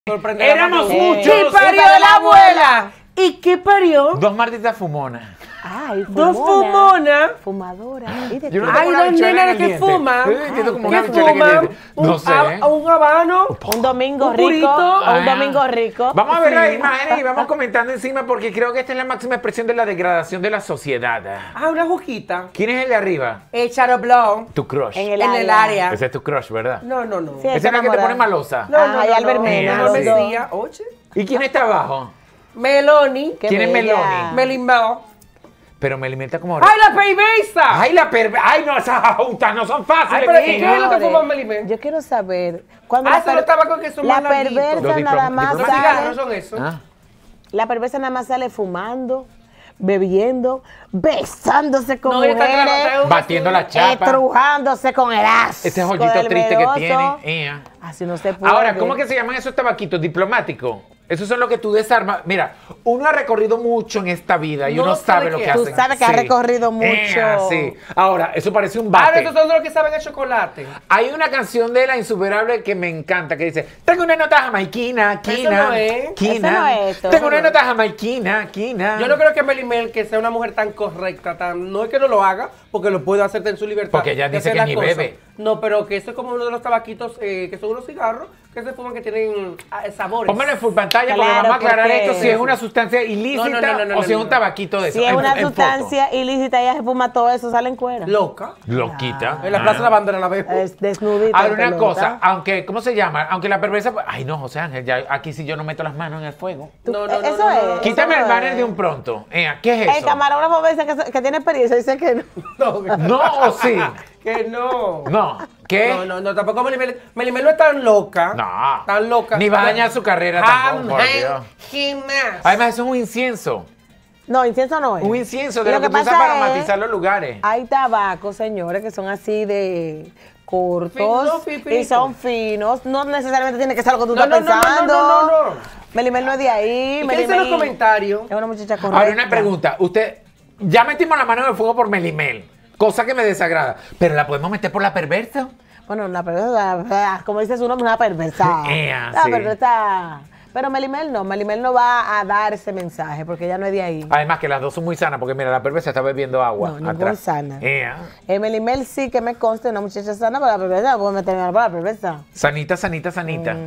Éramos muchos. ¿Qué parió la abuela? ¿Y qué parió? Dos malditas fumonas. Ay, Dos fumonas. Fumadora. Yo no Hay tengo una dos bichuela en nenas el que diente. fuman. Sí, siento como ¿Qué una bichuela en el fuman? diente. No sé. Un habano. Un domingo Un rico. purito. Un domingo rico. Vamos a ver las Sí. imágenes y vamos comentando encima porque creo que esta es la máxima expresión de la degradación de la sociedad. Ah, una juguita. ¿Quién es el de arriba? Shadow Blow. Tu crush. En el En el área. Ese es tu crush, ¿verdad? No, no, no. Sí, Esa es la que te pone malosa. No, no, Ay, no, Albert no. Mena, No, los me dos. decía, oye. ¿Y quién está abajo? Meloni. Qué ¿Quién es bella. Meloni? Melimel. Pero me alimenta como... ¡Ay, la perversa! ¡Ay, no! Esas juntas no son fáciles. Ay, pero ¿qué niña. es lo que Señores, fuma Melimel? Yo quiero saber. Cuando Ah, la eso no estaba con que son la más larguitos. perversa Los nada más Los diplomáticos. cigarros sale. son eso. Ah. La perversa nada más sale fumando, bebiendo, besándose con No, ella está mujeres, clara, Batiendo la chapa. estrujándose con el asco. Ese joyito del triste que veloso. tiene. Así no se puede. Ahora, ¿cómo que se llaman esos tabaquitos? ¿Diplomáticos? Esos son los que tú desarmas. Mira, uno ha recorrido mucho en esta vida y No uno sabe sabe lo qué que es. hacen. Tú sabes que has recorrido mucho. Sí. Ahora, eso parece un Ahora, bate. estos son los que saben el chocolate. Hay una canción de La Insuperable que me encanta, que dice, tengo una nota jamaiquina, Eso quina, no es. quina. Eso no es esto. Tengo una Eso no nota jamaiquina, quina. Yo no creo que Melimel, que sea una mujer tan correcta, no es que no lo haga, porque lo puede hacer en su libertad. Porque ella de dice hacer que las ni cosas. bebe. No, pero que eso es como uno de los tabaquitos, que son unos cigarros, que se fuman que tienen sabores. Póngalo en full pantalla porque Claro, vamos a aclarar porque- si es una sustancia ilícita No, o si es no. un tabaquito de eso. Si es en- una en foto. sustancia ilícita, ella se fuma todo eso, sale en cuera. Loca. Loquita. En la Plaza de la Bandera la veo. Es desnudita. Ahora una pelota. cosa, aunque, ¿cómo se llama? Aunque la perversa... Ay, no, José Ángel, ya aquí sí yo no meto las manos en el fuego. No, no, Eso no, es. no, no. Quítame eso el banner es. de un pronto. ¿Qué es El eso? camarógrafo dice que tiene experiencia, dice que no. No, No, o sí. que no. No. ¿Qué? No, tampoco Melimel. Melimel no es tan loca. No. Tan loca. Ni va a dañar su carrera tampoco, por Dios. Jamás. Además, eso es un incienso. No, incienso no es. Un incienso de Y lo que tú usas pasa para es, matizar los lugares. Hay tabacos, señores, que son así de cortos Finos, y finitos. son finos. No necesariamente tiene que ser lo que tú No, estás no, no, no, pensando. no, no, no. Melimel no es de ahí. ¿Y qué dicen los comentarios? Es una muchacha correcta. Ahora una pregunta. Usted, ya metimos la mano en el fuego por Melimel, cosa que me desagrada, pero ¿la podemos meter por la perversa? Bueno, una perversa, como dice su nombre, una perversa. Una Sí. perversa. Pero Melimel no va a dar ese mensaje porque ella no es de ahí. Además que las dos son muy sanas, porque mira, la perversa está bebiendo agua No, ninguna atrás. sana. Ea. Melimel sí que me consta una muchacha sana, pero la perversa no puedo meterme por la perversa. Sanita, sanita, sanita.